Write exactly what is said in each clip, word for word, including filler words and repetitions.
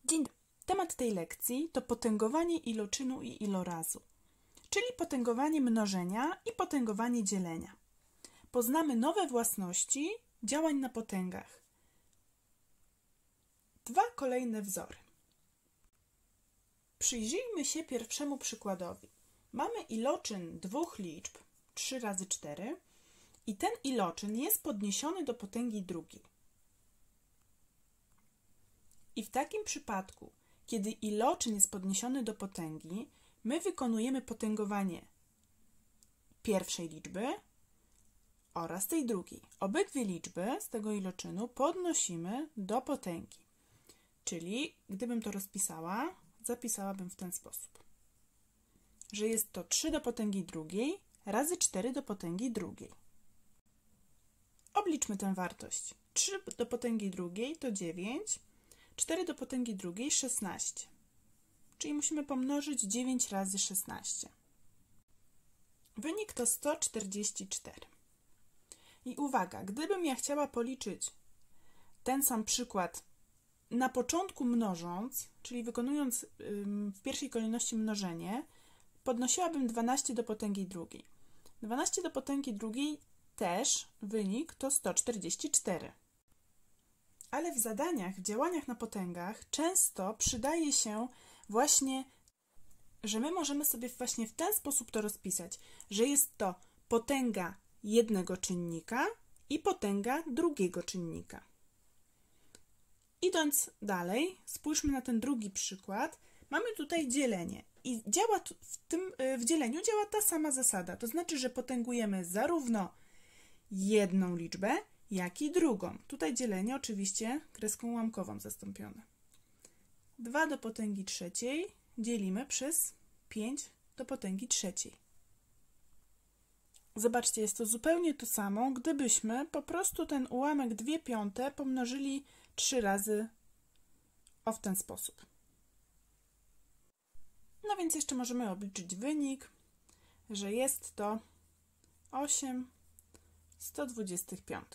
Dzień dobry. Temat tej lekcji to potęgowanie iloczynu i ilorazu, czyli potęgowanie mnożenia i potęgowanie dzielenia. Poznamy nowe własności działań na potęgach. Dwa kolejne wzory. Przyjrzyjmy się pierwszemu przykładowi. Mamy iloczyn dwóch liczb, trzy razy cztery, i ten iloczyn jest podniesiony do potęgi drugiej. I w takim przypadku, kiedy iloczyn jest podniesiony do potęgi, my wykonujemy potęgowanie pierwszej liczby oraz tej drugiej. Obydwie liczby z tego iloczynu podnosimy do potęgi. Czyli gdybym to rozpisała, zapisałabym w ten sposób, że jest to trzy do potęgi drugiej razy cztery do potęgi drugiej. Obliczmy tę wartość. trzy do potęgi drugiej to dziewięć, cztery do potęgi drugiej szesnaście. Czyli musimy pomnożyć dziewięć razy szesnaście. Wynik to sto czterdzieści cztery. I uwaga, gdybym ja chciała policzyć ten sam przykład na początku mnożąc, czyli wykonując w pierwszej kolejności mnożenie, podnosiłabym dwanaście do potęgi drugiej. dwanaście do potęgi drugiej też wynik to sto czterdzieści cztery. Ale w zadaniach, w działaniach na potęgach często przydaje się właśnie, że my możemy sobie właśnie w ten sposób to rozpisać, że jest to potęga jednego czynnika i potęga drugiego czynnika. Idąc dalej, spójrzmy na ten drugi przykład. Mamy tutaj dzielenie i działa w tym w dzieleniu działa ta sama zasada, to znaczy, że potęgujemy zarówno jedną liczbę, jak i drugą. Tutaj dzielenie oczywiście kreską ułamkową zastąpione. dwa do potęgi trzeciej dzielimy przez pięć do potęgi trzeciej. Zobaczcie, jest to zupełnie to samo, gdybyśmy po prostu ten ułamek dwie piąte pomnożyli trzy razy o w ten sposób. No więc jeszcze możemy obliczyć wynik, że jest to osiem sto dwadzieścia pięć.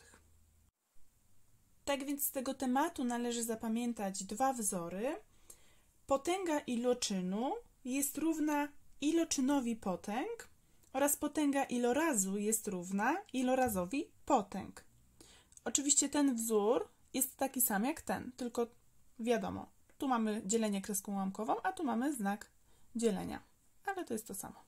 Tak więc z tego tematu należy zapamiętać dwa wzory. Potęga iloczynu jest równa iloczynowi potęg oraz potęga ilorazu jest równa ilorazowi potęg. Oczywiście ten wzór jest taki sam jak ten, tylko wiadomo, tu mamy dzielenie kreską ułamkową, a tu mamy znak dzielenia, ale to jest to samo.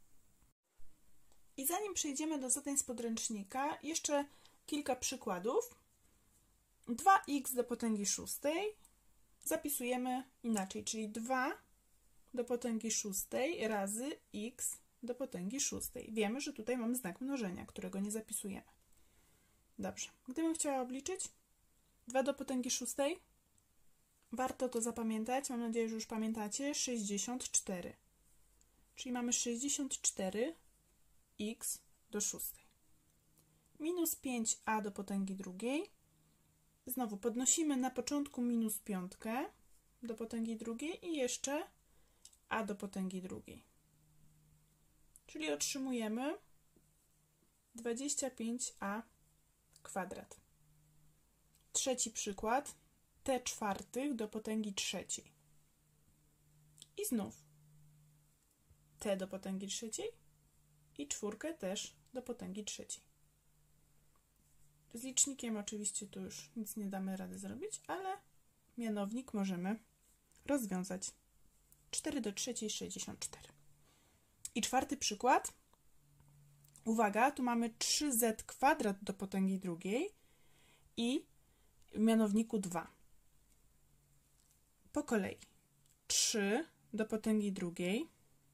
I zanim przejdziemy do zadań z podręcznika, jeszcze kilka przykładów. dwa x do potęgi szóstej zapisujemy inaczej, czyli dwa do potęgi szóstej razy x do potęgi szóstej. Wiemy, że tutaj mamy znak mnożenia, którego nie zapisujemy. Dobrze, gdybym chciała obliczyć dwa do potęgi szóstej, warto to zapamiętać, mam nadzieję, że już pamiętacie, sześćdziesiąt cztery. Czyli mamy sześćdziesiąt cztery x do szóstej. Minus pięć a do potęgi drugiej. Znowu podnosimy na początku minus piątkę do potęgi drugiej i jeszcze a do potęgi drugiej. Czyli otrzymujemy dwadzieścia pięć a kwadrat. Trzeci przykład. t czwartych do potęgi trzeciej. I znów t do potęgi trzeciej i czwórkę też do potęgi trzeciej. Z licznikiem oczywiście tu już nic nie damy rady zrobić, ale mianownik możemy rozwiązać. cztery do trzeciej sześćdziesiąt cztery. I czwarty przykład. Uwaga, tu mamy trzy z kwadrat do potęgi drugiej i w mianowniku dwa. Po kolei. trzy do potęgi drugiej,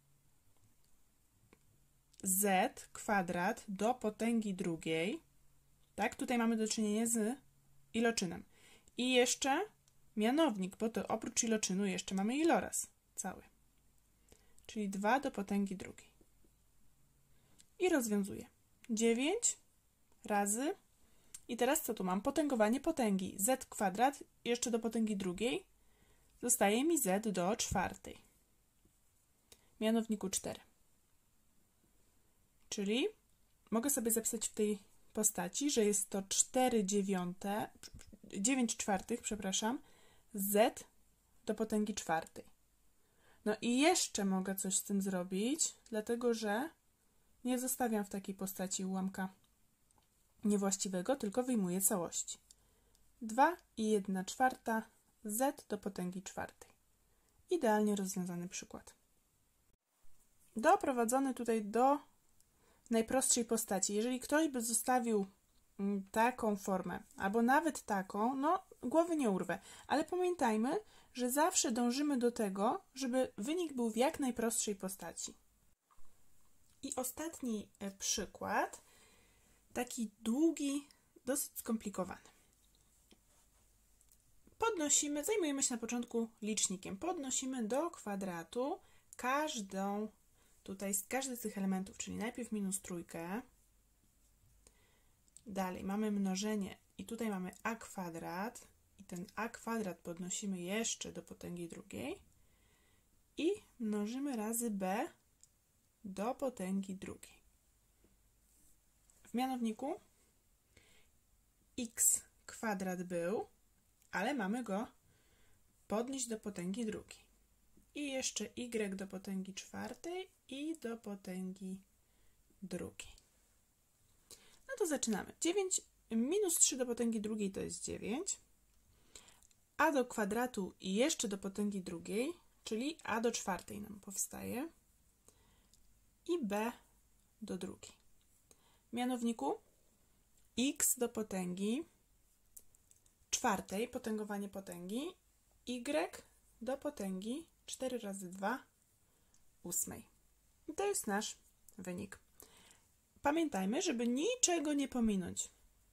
z kwadrat do potęgi drugiej. Tak, tutaj mamy do czynienia z iloczynem. I jeszcze mianownik, bo to oprócz iloczynu jeszcze mamy iloraz cały. Czyli dwa do potęgi drugiej. I rozwiązuję. dziewięć razy, i teraz co tu mam? Potęgowanie potęgi. Z kwadrat jeszcze do potęgi drugiej. Zostaje mi z do czwartej. Mianowniku cztery. Czyli mogę sobie zapisać w tej postaci, że jest to cztery dziewiąte, dziewięć czwartych, przepraszam, z do potęgi czwartej. No i jeszcze mogę coś z tym zrobić, dlatego że nie zostawiam w takiej postaci ułamka niewłaściwego, tylko wyjmuję całości. dwa i jedna czwarta z do potęgi czwartej. Idealnie rozwiązany przykład. Doprowadzony tutaj do najprostszej postaci. Jeżeli ktoś by zostawił taką formę, albo nawet taką, no głowy nie urwę, ale pamiętajmy, że zawsze dążymy do tego, żeby wynik był w jak najprostszej postaci. I ostatni przykład, taki długi, dosyć skomplikowany. Podnosimy, zajmujemy się na początku licznikiem, podnosimy do kwadratu każdą, tutaj każdy z tych elementów, czyli najpierw minus trójkę, dalej mamy mnożenie i tutaj mamy a kwadrat i ten a kwadrat podnosimy jeszcze do potęgi drugiej i mnożymy razy b do potęgi drugiej. W mianowniku x kwadrat był, ale mamy go podnieść do potęgi drugiej. I jeszcze y do potęgi czwartej i do potęgi drugiej. No to zaczynamy. dziewięć minus trzy do potęgi drugiej to jest dziewięć. A do kwadratu i jeszcze do potęgi drugiej, czyli a do czwartej nam powstaje. I b do drugiej. W mianowniku x do potęgi czwartej, potęgowanie potęgi, y do potęgi cztery razy dwa, ósmej. I to jest nasz wynik. Pamiętajmy, żeby niczego nie pominąć.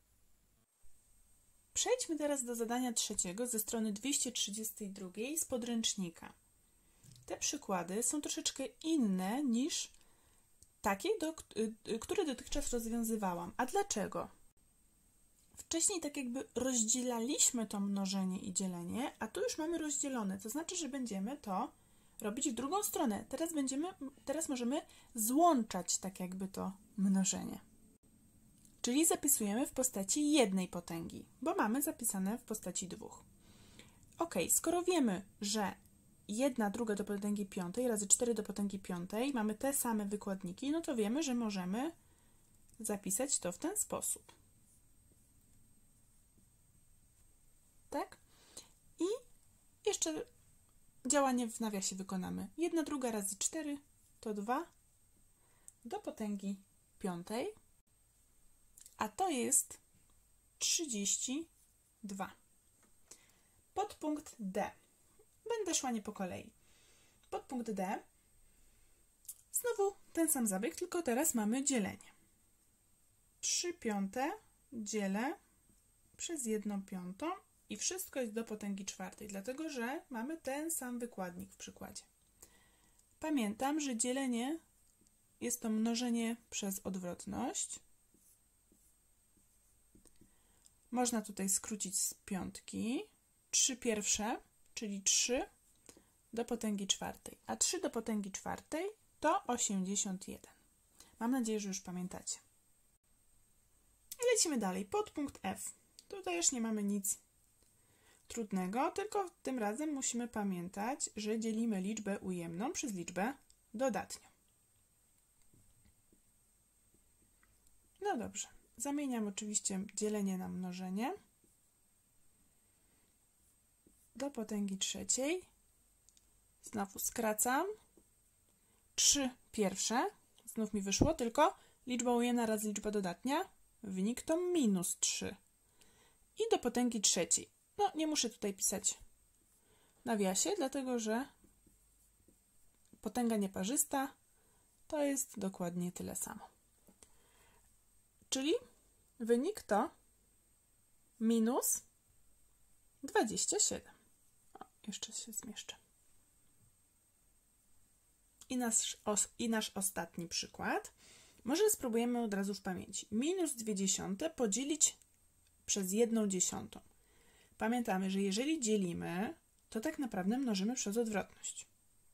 Przejdźmy teraz do zadania trzeciego ze strony dwieście trzydzieści dwa z podręcznika. Te przykłady są troszeczkę inne niż takie, do, które dotychczas rozwiązywałam. A dlaczego? Wcześniej tak jakby rozdzielaliśmy to mnożenie i dzielenie, a tu już mamy rozdzielone, to znaczy, że będziemy to robić w drugą stronę. Teraz, będziemy, teraz możemy złączać tak jakby to mnożenie. Czyli zapisujemy w postaci jednej potęgi, bo mamy zapisane w postaci dwóch. Ok, skoro wiemy, że jedna druga do potęgi piątej razy cztery do potęgi piątej mamy te same wykładniki, no to wiemy, że możemy zapisać to w ten sposób. Tak? I jeszcze działanie w nawiasie wykonamy. jedna druga razy cztery to dwa do potęgi piątej, a to jest trzydzieści dwa. Podpunkt D. Będę szła nie po kolei. Podpunkt D. Znowu ten sam zabieg, tylko teraz mamy dzielenie. trzy piąte dzielę przez jedną piątą i wszystko jest do potęgi czwartej, dlatego że mamy ten sam wykładnik w przykładzie. Pamiętam, że dzielenie jest to mnożenie przez odwrotność. Można tutaj skrócić z piątki. trzy pierwsze, czyli trzy do potęgi czwartej, a trzy do potęgi czwartej to osiemdziesiąt jeden. Mam nadzieję, że już pamiętacie. I lecimy dalej. Podpunkt F. Tutaj już nie mamy nic trudnego, tylko tym razem musimy pamiętać, że dzielimy liczbę ujemną przez liczbę dodatnią. No dobrze. Zamieniam oczywiście dzielenie na mnożenie do potęgi trzeciej. Znowu skracam. trzy pierwsze. Znów mi wyszło, tylko liczba ujemna razy liczba dodatnia. Wynik to minus trzy. I do potęgi trzeciej. No, nie muszę tutaj pisać w nawiasie, dlatego że potęga nieparzysta to jest dokładnie tyle samo. Czyli wynik to minus dwadzieścia siedem. O, jeszcze się zmieszczę. I nasz, os, I nasz ostatni przykład. Może spróbujemy od razu w pamięci. Minus dwie dziesiąte podzielić przez jedną dziesiątą. Pamiętamy, że jeżeli dzielimy, to tak naprawdę mnożymy przez odwrotność.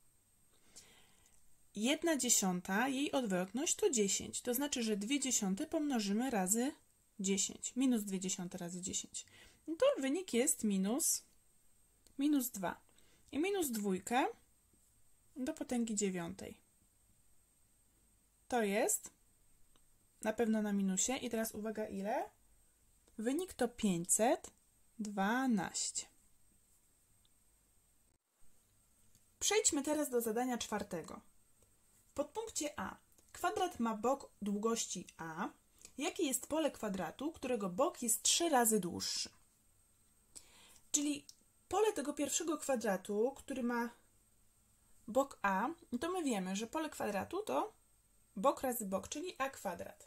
jedna dziesiąta, jej odwrotność to dziesięć. To znaczy, że dwie dziesiąte pomnożymy razy dziesięć. Minus dwie dziesiąte razy dziesięć. No to wynik jest minus, minus dwa. i minus dwójkę do potęgi dziewiątej. To jest na pewno na minusie. I teraz uwaga, ile? Wynik to pięćset dwanaście. Przejdźmy teraz do zadania czwartego. W podpunkcie A. Kwadrat ma bok długości A. Jakie jest pole kwadratu, którego bok jest trzy razy dłuższy? Czyli pole tego pierwszego kwadratu, który ma bok A, to my wiemy, że pole kwadratu to bok razy bok, czyli A kwadrat.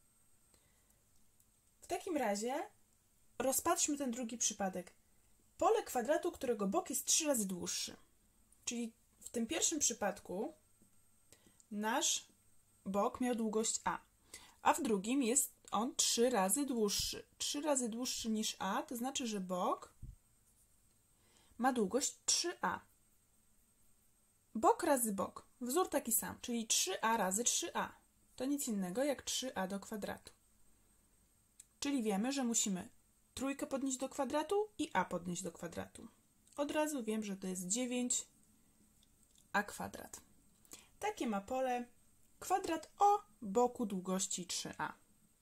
W takim razie rozpatrzmy ten drugi przypadek. Pole kwadratu, którego bok jest trzy razy dłuższy. Czyli w tym pierwszym przypadku nasz bok miał długość A, a w drugim jest on trzy razy dłuższy. trzy razy dłuższy niż A, to znaczy, że bok ma długość trzy a. Bok razy bok. Wzór taki sam, czyli trzy a razy trzy a. To nic innego jak trzy a do kwadratu. Czyli wiemy, że musimy trójkę podnieść do kwadratu i a podnieść do kwadratu. Od razu wiem, że to jest dziewięć a kwadrat. Takie ma pole kwadrat o boku długości trzy a.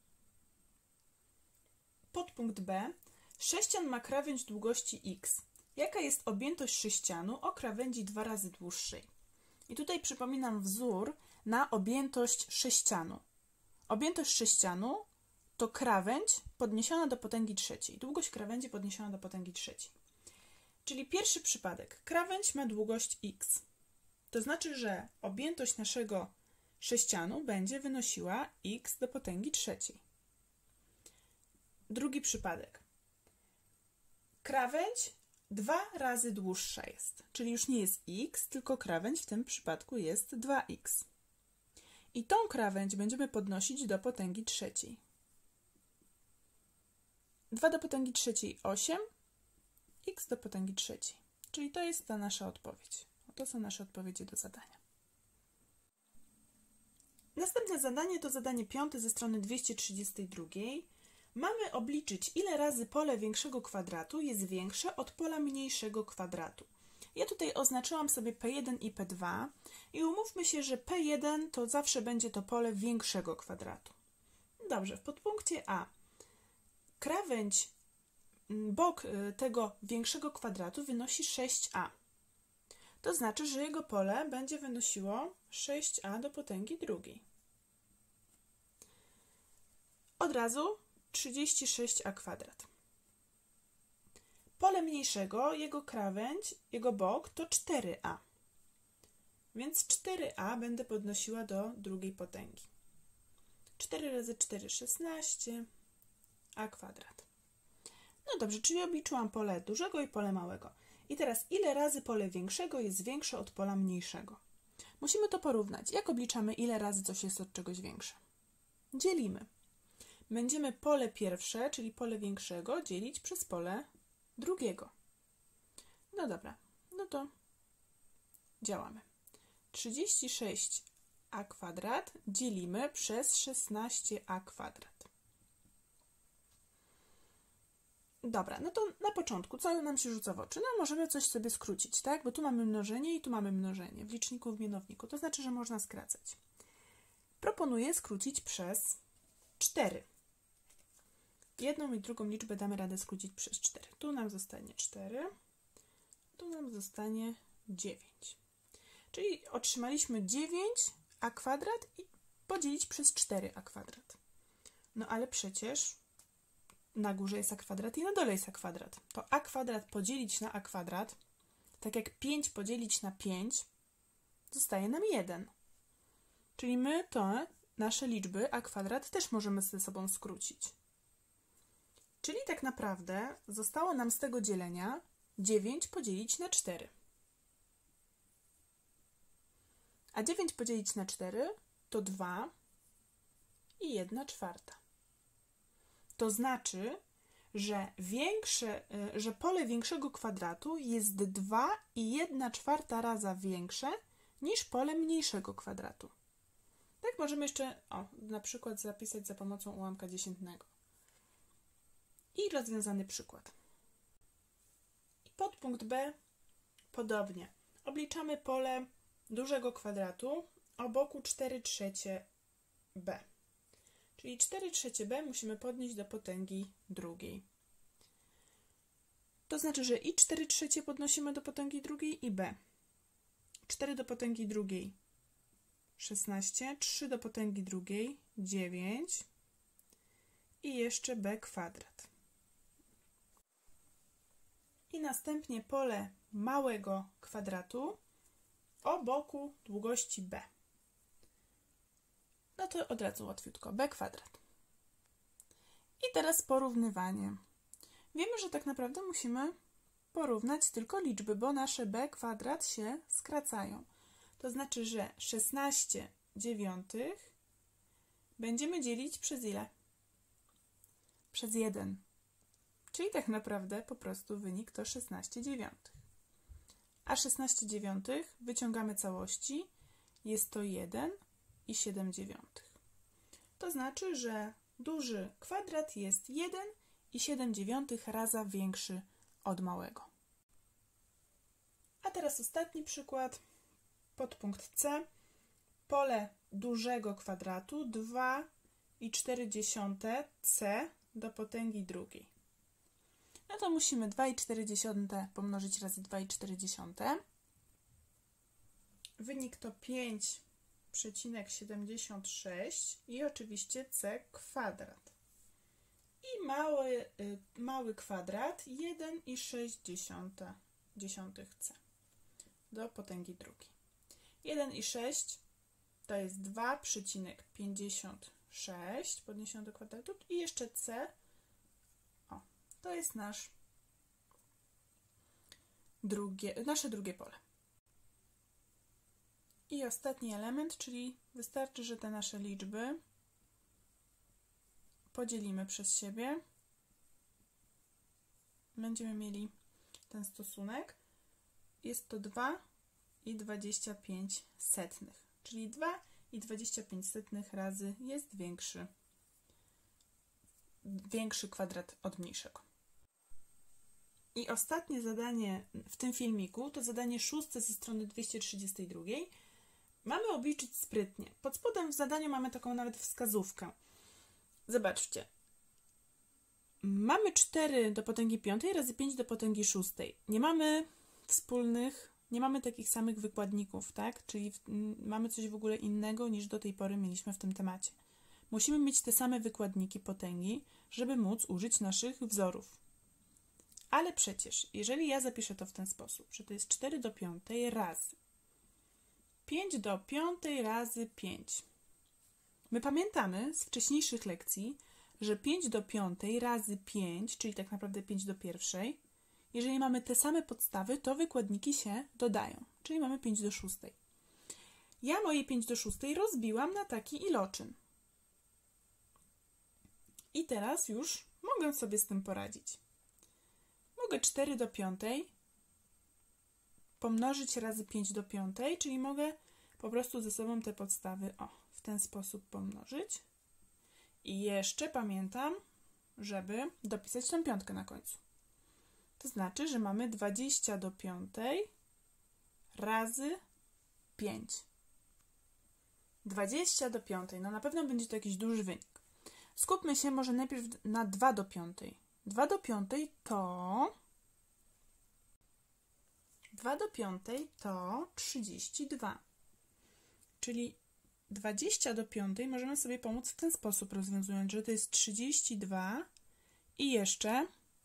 Podpunkt B. Sześcian ma krawędź długości x. Jaka jest objętość sześcianu o krawędzi dwa razy dłuższej? I tutaj przypominam wzór na objętość sześcianu. Objętość sześcianu to krawędź podniesiona do potęgi trzeciej. Długość krawędzi podniesiona do potęgi trzeciej. Czyli pierwszy przypadek. Krawędź ma długość x. To znaczy, że objętość naszego sześcianu będzie wynosiła x do potęgi trzeciej. Drugi przypadek. Krawędź dwa razy dłuższa jest, czyli już nie jest x, tylko krawędź w tym przypadku jest dwa x. I tą krawędź będziemy podnosić do potęgi trzeciej. dwa do potęgi trzeciej osiem, x do potęgi trzeciej. Czyli to jest ta nasza odpowiedź. To są nasze odpowiedzi do zadania. Następne zadanie to zadanie piąte ze strony dwieście trzydzieści dwa. Mamy obliczyć, ile razy pole większego kwadratu jest większe od pola mniejszego kwadratu. Ja tutaj oznaczyłam sobie P jeden i P dwa i umówmy się, że P jeden to zawsze będzie to pole większego kwadratu. Dobrze, w podpunkcie A krawędź, bok tego większego kwadratu wynosi sześć a. To znaczy, że jego pole będzie wynosiło sześć a do potęgi drugiej. Od razu trzydzieści sześć a kwadrat. Pole mniejszego, jego krawędź, jego bok to cztery a. Więc cztery a będę podnosiła do drugiej potęgi. cztery razy cztery, szesnaście a kwadrat. No dobrze, czyli obliczyłam pole dużego i pole małego. I teraz ile razy pole większego jest większe od pola mniejszego? Musimy to porównać. Jak obliczamy, ile razy coś jest od czegoś większe? Dzielimy. Będziemy pole pierwsze, czyli pole większego, dzielić przez pole drugiego. No dobra, no to działamy. trzydzieści sześć a kwadrat dzielimy przez szesnaście a kwadrat. Dobra, no to na początku, co nam się rzuca w oczy? No możemy coś sobie skrócić, tak? Bo tu mamy mnożenie i tu mamy mnożenie w liczniku, w mianowniku. To znaczy, że można skracać. Proponuję skrócić przez cztery. Jedną i drugą liczbę damy radę skrócić przez cztery. Tu nam zostanie cztery, tu nam zostanie dziewięć. Czyli otrzymaliśmy dziewięć a kwadrat i podzielić przez cztery a kwadrat. No ale przecież na górze jest a kwadrat i na dole jest a kwadrat. To a kwadrat podzielić na a kwadrat, tak jak pięć podzielić na pięć, zostaje nam jeden. Czyli my to nasze liczby a kwadrat też możemy ze sobą skrócić. Czyli tak naprawdę zostało nam z tego dzielenia dziewięć podzielić na cztery. A dziewięć podzielić na cztery to dwa i jedna czwarta. To znaczy, że, większe, że pole większego kwadratu jest dwa i jedna czwarta raza większe niż pole mniejszego kwadratu. Tak możemy jeszcze o, na przykład zapisać za pomocą ułamka dziesiętnego. I rozwiązany przykład. I podpunkt B. Podobnie. Obliczamy pole dużego kwadratu o boku cztery trzecie b. Czyli cztery trzecie b musimy podnieść do potęgi drugiej. To znaczy, że i cztery trzecie podnosimy do potęgi drugiej i b. cztery do potęgi drugiej szesnaście, trzy do potęgi drugiej dziewięć i jeszcze b kwadrat. I następnie pole małego kwadratu o boku długości b. No to od razu łatwiutko, b kwadrat. I teraz porównywanie. Wiemy, że tak naprawdę musimy porównać tylko liczby, bo nasze b kwadrat się skracają. To znaczy, że szesnaście dziewiątych będziemy dzielić przez ile? Przez jeden. Czyli tak naprawdę po prostu wynik to szesnaście dziewiątych. A szesnaście dziewiątych wyciągamy całości, jest to jeden i siedem dziewiątych. To znaczy, że duży kwadrat jest jeden i siedem dziewiątych raza większy od małego. A teraz ostatni przykład, podpunkt C. Pole dużego kwadratu dwa i cztery dziesiąte c do potęgi drugiej. No to musimy dwa i cztery dziesiąte pomnożyć razy dwa i cztery dziesiąte. Wynik to pięć przecinek siedemdziesiąt sześć i oczywiście c kwadrat. I mały, y, mały kwadrat jeden i sześć dziesiątych c do potęgi drugiej. jeden i sześć to jest dwa przecinek pięćdziesiąt sześć podniesione do kwadratu i jeszcze c, o, to jest nasz drugie, nasze drugie pole. I ostatni element, czyli wystarczy, że te nasze liczby podzielimy przez siebie. Będziemy mieli ten stosunek. Jest to dwa i dwadzieścia pięć setnych, czyli dwa i dwadzieścia pięć setnych razy jest większy, większy kwadrat od mniejszego. I ostatnie zadanie w tym filmiku to zadanie szóste ze strony dwieście trzydzieści dwa. Mamy obliczyć sprytnie. Pod spodem w zadaniu mamy taką nawet wskazówkę. Zobaczcie. Mamy cztery do potęgi piątej razy pięć do potęgi szóstej. Nie mamy wspólnych, nie mamy takich samych wykładników, tak? Czyli w, mamy coś w ogóle innego niż do tej pory mieliśmy w tym temacie. Musimy mieć te same wykładniki potęgi, żeby móc użyć naszych wzorów. Ale przecież, jeżeli ja zapiszę to w ten sposób, że to jest cztery do piątej razy pięć do piątej razy pięć. My pamiętamy z wcześniejszych lekcji, że pięć do piątej razy pięć, czyli tak naprawdę pięć do pierwszej, jeżeli mamy te same podstawy, to wykładniki się dodają, czyli mamy pięć do szóstej. Ja moje pięć do szóstej rozbiłam na taki iloczyn. I teraz już mogę sobie z tym poradzić. Mogę cztery do piątej pomnożyć razy pięć do piątej, czyli mogę po prostu ze sobą te podstawy o, w ten sposób pomnożyć. I jeszcze pamiętam, żeby dopisać tą piątkę na końcu. To znaczy, że mamy dwadzieścia do piątej razy pięć. dwadzieścia do piątej, no na pewno będzie to jakiś duży wynik. Skupmy się może najpierw na dwa do piątej. dwa do piątej to... dwa do piątej to trzydzieści dwa. Czyli dwadzieścia do piątej możemy sobie pomóc w ten sposób, rozwiązując, że to jest trzydzieści dwa i jeszcze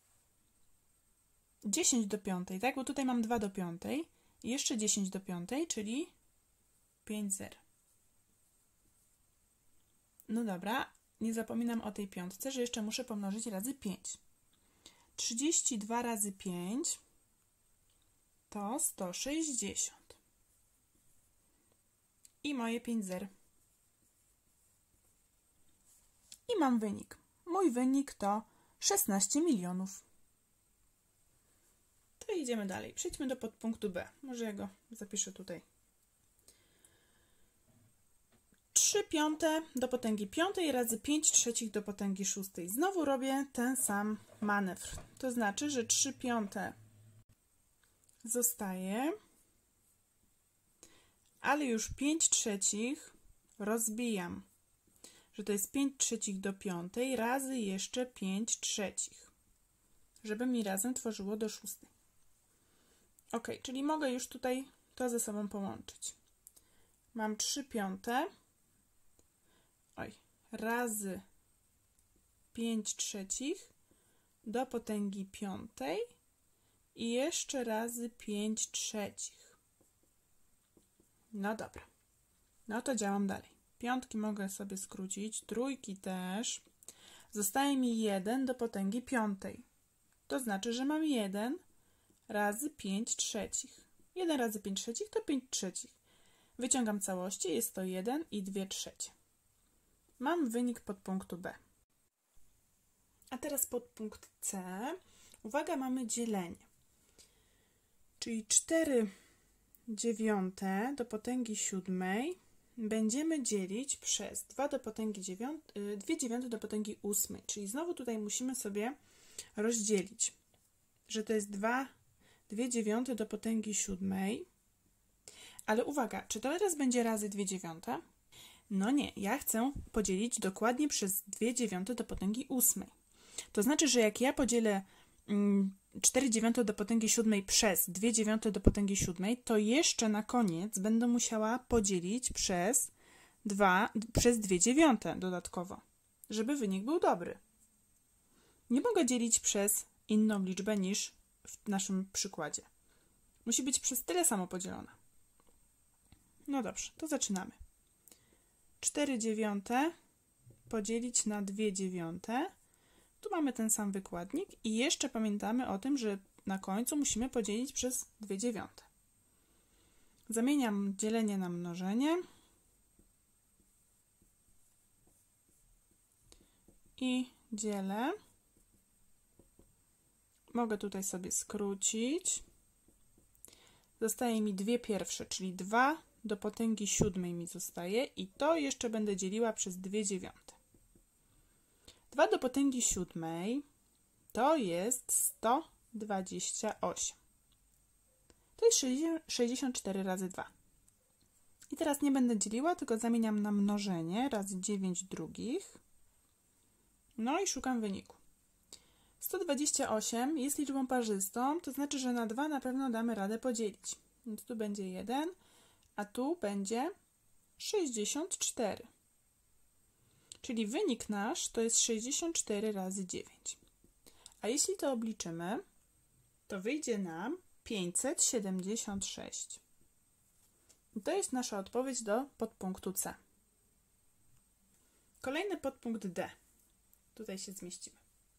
dziesięć do piątej, tak? Bo tutaj mam dwa do piątej i jeszcze dziesięć do piątej, czyli pięć zer. No dobra, nie zapominam o tej piątce, że jeszcze muszę pomnożyć razy pięć. trzydzieści dwa razy pięć to sto sześćdziesiąt. I moje pięć zer. I mam wynik. Mój wynik to szesnaście milionów. To idziemy dalej. Przejdźmy do podpunktu B. Może ja go zapiszę tutaj. trzy piąte do potęgi piątej razy pięć trzecich do potęgi szóstej. Znowu robię ten sam manewr. To znaczy, że trzy piąte zostaje, ale już pięć trzecich rozbijam, że to jest pięć trzecich do piątej razy jeszcze pięć trzecich, żeby mi razem tworzyło do szóstej. Ok, czyli mogę już tutaj to ze sobą połączyć. Mam trzy piąte, oj, razy pięć trzecich do potęgi piątej i jeszcze razy pięć trzecich. No dobra, no to działam dalej. Piątki mogę sobie skrócić, trójki też. Zostaje mi jeden do potęgi piątej. To znaczy, że mam jeden razy pięć trzecich. jeden razy pięć trzecich to pięć trzecich. Wyciągam całości, jest to jeden i dwie trzecie. Mam wynik podpunktu B. A teraz podpunkt C. Uwaga, mamy dzielenie. Czyli cztery dziewiąte do potęgi siódmej będziemy dzielić przez dwa do potęgi dziewiątej, dwie dziewiąte do potęgi ósmej. Czyli znowu tutaj musimy sobie rozdzielić, że to jest dwa, dwie dziewiąte do potęgi siódmej. Ale uwaga, czy to teraz będzie razy dwie dziewiąte? No nie, ja chcę podzielić dokładnie przez dwie dziewiąte do potęgi ósmej. To znaczy, że jak ja podzielę mm, cztery dziewiąte do potęgi siódmej przez dwie dziewiąte do potęgi siódmej, to jeszcze na koniec będę musiała podzielić przez dwa, przez dwie dziewiąte dodatkowo, żeby wynik był dobry. Nie mogę dzielić przez inną liczbę niż w naszym przykładzie. Musi być przez tyle samo podzielona. No dobrze, to zaczynamy. cztery dziewiąte podzielić na dwie dziewiąte. Tu mamy ten sam wykładnik i jeszcze pamiętamy o tym, że na końcu musimy podzielić przez dwie dziewiąte. Zamieniam dzielenie na mnożenie i dzielę. Mogę tutaj sobie skrócić. Zostaje mi dwie pierwsze, czyli dwa do potęgi siódmej mi zostaje i to jeszcze będę dzieliła przez dwie dziewiąte. dwa do potęgi siódmej to jest sto dwadzieścia osiem. To jest sześćdziesiąt cztery razy dwa. I teraz nie będę dzieliła, tylko zamieniam na mnożenie razy dziewięć drugich. No i szukam wyniku. sto dwadzieścia osiem jest liczbą parzystą, to znaczy, że na dwa na pewno damy radę podzielić. Więc tu będzie jeden, a tu będzie sześćdziesiąt cztery. Czyli wynik nasz to jest sześćdziesiąt cztery razy dziewięć. A jeśli to obliczymy, to wyjdzie nam pięćset siedemdziesiąt sześć. I to jest nasza odpowiedź do podpunktu C. Kolejny podpunkt D. Tutaj się zmieścimy.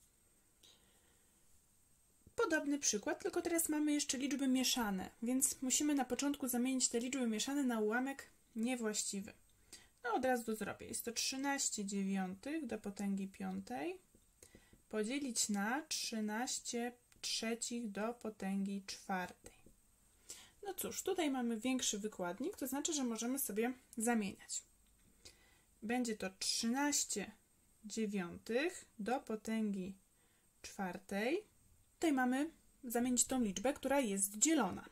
Podobny przykład, tylko teraz mamy jeszcze liczby mieszane, więc musimy na początku zamienić te liczby mieszane na ułamek niewłaściwy. No od razu to zrobię. Jest to trzynaście dziewiątych do potęgi piątej podzielić na trzynaście trzecich do potęgi czwartej. No cóż, tutaj mamy większy wykładnik, to znaczy, że możemy sobie zamieniać. Będzie to trzynaście dziewiątych do potęgi czwartej. Tutaj mamy zamienić tą liczbę, która jest dzielona.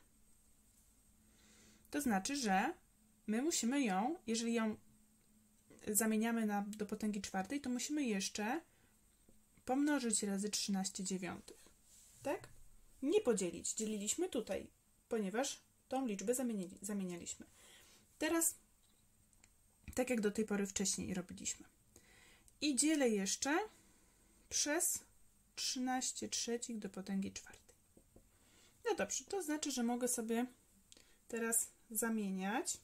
To znaczy, że my musimy ją, jeżeli ją zamieniamy na, do potęgi czwartej, to musimy jeszcze pomnożyć razy trzynaście dziewiątych. Tak? Nie podzielić. Dzieliliśmy tutaj, ponieważ tą liczbę zamienili, zamienialiśmy. Teraz, tak jak do tej pory wcześniej robiliśmy. I dzielę jeszcze przez trzynaście trzecich do potęgi czwartej. No dobrze, to znaczy, że mogę sobie teraz zamieniać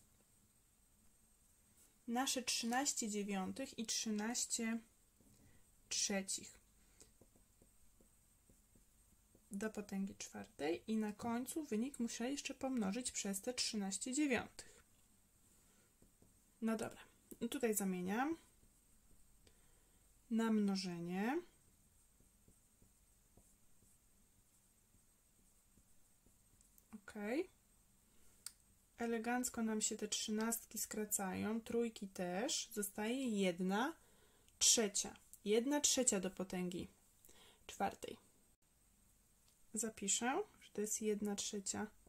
nasze trzynaście dziewiątych i trzynaście trzecich do potęgi czwartej i na końcu wynik muszę jeszcze pomnożyć przez te trzynaście dziewiątych. No dobra, no tutaj zamieniam na mnożenie. Ok. Elegancko nam się te trzynastki skracają, trójki też. Zostaje jedna trzecia. Jedna trzecia do potęgi czwartej. Zapiszę, że to jest jedna trzecia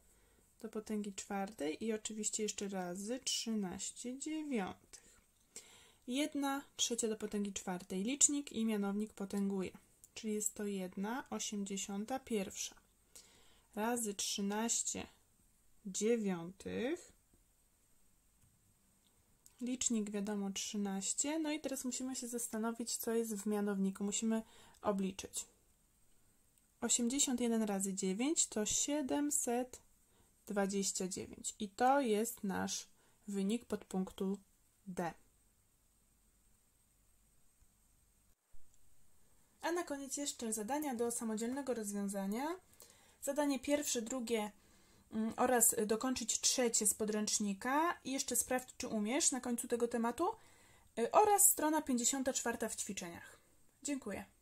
do potęgi czwartej i oczywiście jeszcze razy trzynaście dziewiątych. jedna trzecia do potęgi czwartej. Licznik i mianownik potęguje, czyli jest to jedna osiemdziesiąta pierwsza razy trzynaście dziewiątych. Licznik wiadomo trzynaście, no i teraz musimy się zastanowić, co jest w mianowniku. Musimy obliczyć. osiemdziesiąt jeden razy dziewięć to siedemset dwadzieścia dziewięć i to jest nasz wynik podpunktu D. A na koniec jeszcze zadania do samodzielnego rozwiązania. Zadanie pierwsze, drugie oraz dokończyć trzecie z podręcznika i jeszcze sprawdź, czy umiesz na końcu tego tematu oraz strona pięćdziesiąta czwarta w ćwiczeniach. Dziękuję.